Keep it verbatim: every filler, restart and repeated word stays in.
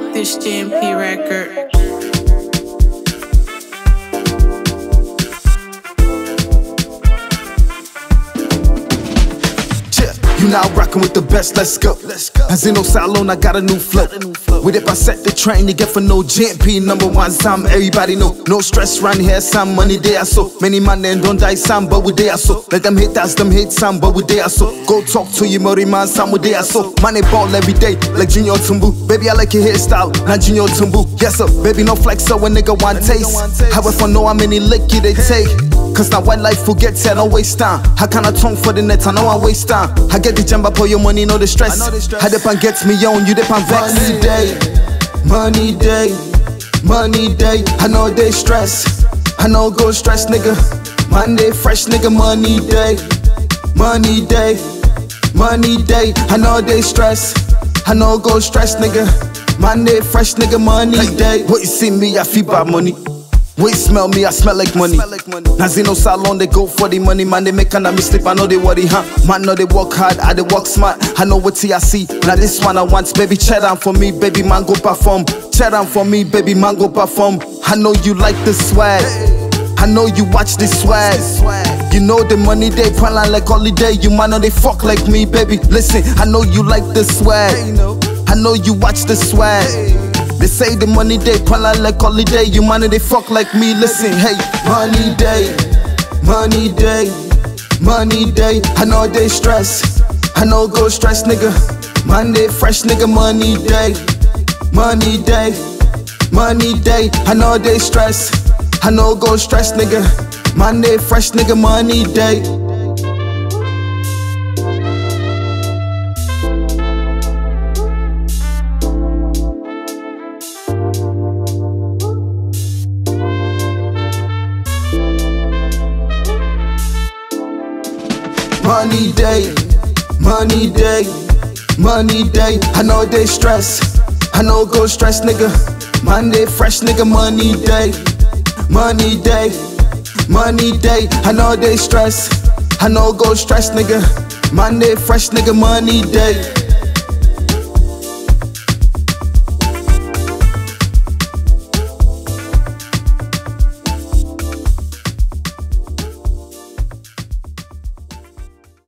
like this G M P record. You now rockin' with the best, let's go. Zeno, Salone, I got a new flow. With it, I set the train to get for no G M P. Number one, Sam, everybody know. No stress round here, Sam, money there, so. Many man then don't die, Sam, but we there, so. Let them hate us, them hate Sam, but we there, so. Go talk to you, Murray man, Sam, we there, so. Money ball every day, like Junior Tumbu. Baby, I like your hairstyle, not Junior Tumbu. Yes, sir, baby, no flex, so a nigga want taste. However, know how many licky they take. Cause now when life forgets, I don't waste time. How can I tongue for the net? I know I waste time. I get the jamba for your money, no the stress. How the pan gets me on, you the pan vex. Money day, money day, money day. I know they stress, I know go stress, nigga. Monday fresh, nigga. Money day, money day, money day. I know they stress, I know go stress, nigga. Monday fresh, nigga. Money day. What you see me, I feel bad money. Wait, smell me, I smell like money. Now Zeno, Salone, they go for the money. Man, they make me sleep, I know they worry, huh? Man, know they work hard, I they work smart. I know what I see. Now this one I want, baby, check down for me, baby, man, go perform. Check down for me, baby, man, go perform. I know you like the swag, I know you watch the swag. You know the money they plan like holiday. You man know they fuck like me, baby. Listen, I know you like the swag, I know you watch the swag. They say the money day, pala like holiday. You money they fuck like me. Listen, hey, money day, money day, money day. I know they stress, I know go stress, nigga. Monday fresh, nigga. Money day, money day, money day. I know they stress, I know go stress, nigga. Monday fresh, nigga. Money day. Money day, money day, money day. I know they stress, I know go stress, nigga. Monday fresh, nigga. Money day, money day, money day. I know they stress, I know go stress, nigga. Monday fresh, nigga. Money day.